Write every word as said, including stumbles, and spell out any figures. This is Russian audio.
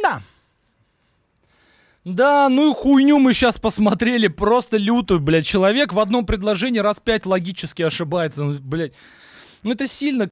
Да. Да, ну и хуйню мы сейчас посмотрели, просто лютую, блядь. Человек в одном предложении раз пять логически ошибается, ну, блядь. Ну это сильно